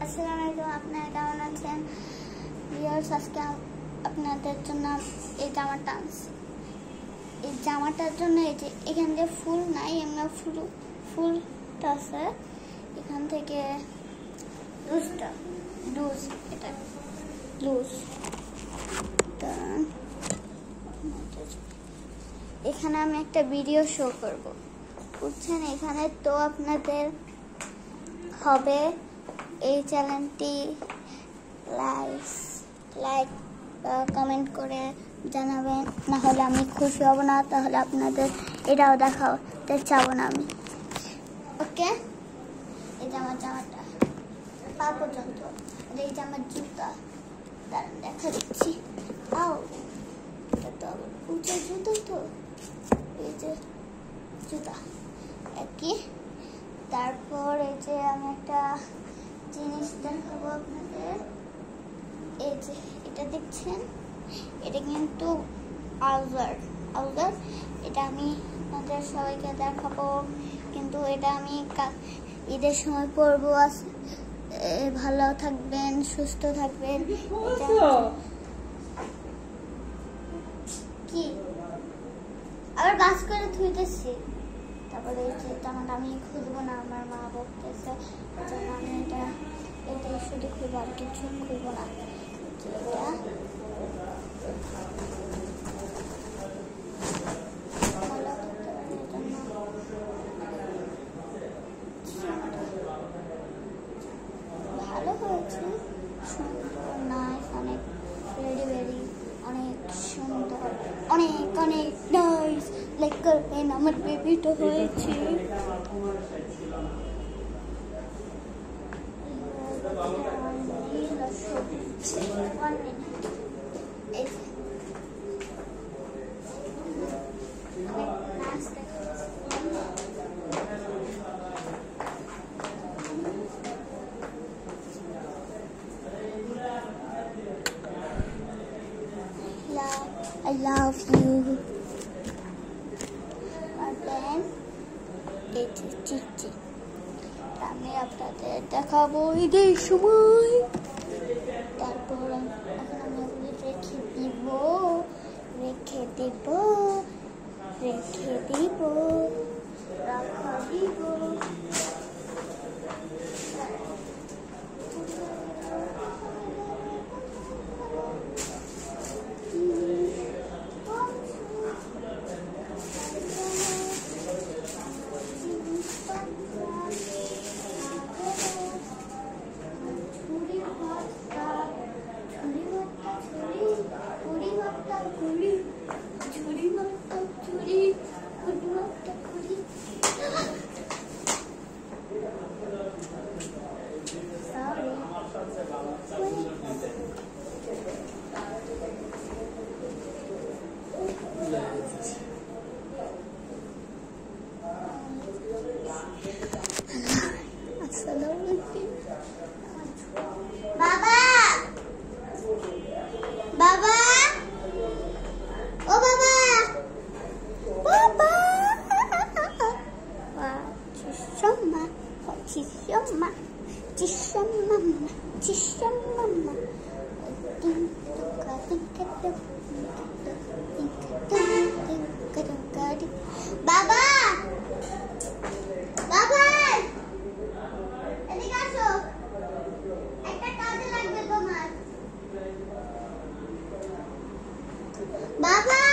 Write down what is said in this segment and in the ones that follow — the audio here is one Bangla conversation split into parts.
আসসালামু আলাইকুম, আপনারা কেমন আছেন? ভিউয়ার্স, আজকে আপনাদের জন্য এই জামাটা আনছি। এই জামাটার জন্য এই যে এখান দিয়ে ফুল নাই, এমনি ফুলটা আছে। এখান থেকে লুজ এটা লুজ। এখানে আমি একটা ভিডিও শো করব, বুঝছেন? এখানে তো আপনাদের হবে এই চ্যানেলটি লাইক কমেন্ট করে জানাবেন, না হলে আমি খুশি হব না, তাহলে আপনাদের এটাও দেখাতে চাবো না আমি। ওকে, এই যে আমার জামাটা পা পর্যন্ত, এই যে আমার জুতা, দাঁড়ান দেখা দিচ্ছি। আও, এটা তো আবার উঁচু জুতো, তো এই যে জুতা একই। তারপর এই যে আমি একটা জিনিস দেখাবো আপনাদের। এই যে এটা দেখছেন, এটা কিন্তু আউজার। এটা আমি আপনাদের সবাইকে দেখাবো, কিন্তু এটা আমি ঈদের সময় পরবো। ভালো থাকবেন, সুস্থ থাকবেন। কি আবার বাস করে ধুইতেছি। তারপরে এই যে জামাটা আমি খুলবো না, আমার মা বলতেছে, আমি এটা শুধু খুলবো, আর কিছু খুলবো না। ভালো হয়েছে, সুন্দর, নাইস, অনেক ভেরি অনেক সুন্দর, অনেক নাইস। লাইক করবেন, আমার বেবিটা হয়েছে। I love you. And then it's চিচি। আমি আপনাদের দেখাবো ঈদের সময়। তারপর এখন আমি এগুলি রেখে দিব, রাখা দিব। Baba! এদিকে আসো, একটা কাজে লাগবে তোমার। বাবা,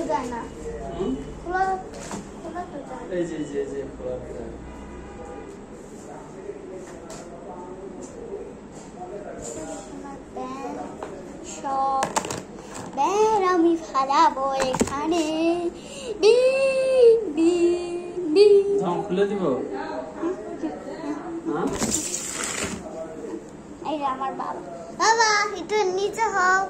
যায় না খোলা খোলা তো যায় এই যে খোলা যায় সব ব্যার আমি ফালাবো এখানে খুলে দিব এই যে আমার বাবা বাবা একটু নিচে হও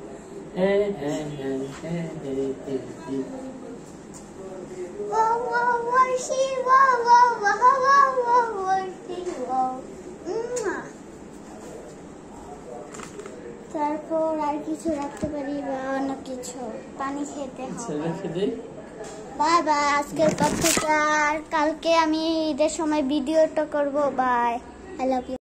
তারপর আর কিছু রাখতে পারি বা অন্য কিছু পানি খেতে হবে বাই বাই আজকের পর থেকে আর কালকে আমি ঈদের সময় ভিডিওটা করবো বাই আই লাভ ইউ